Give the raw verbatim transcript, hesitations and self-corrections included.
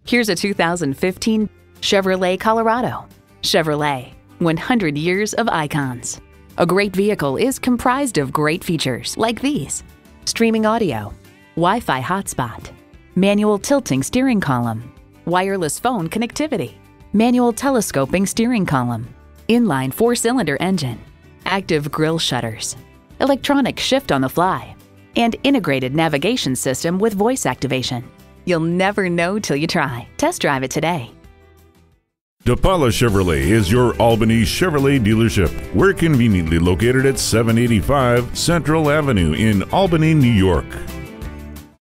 Here's a two thousand fifteen Chevrolet Colorado. Chevrolet, one hundred years of icons. A great vehicle is comprised of great features like these: streaming audio, Wi-Fi hotspot, manual tilting steering column, wireless phone connectivity, manual telescoping steering column, inline four-cylinder engine, active grille shutters, electronic shift on the fly, and integrated navigation system with voice activation. You'll never know till you try. Test drive it today. DePaula Chevrolet is your Albany Chevrolet dealership. We're conveniently located at seven eighty-five Central Avenue in Albany, New York.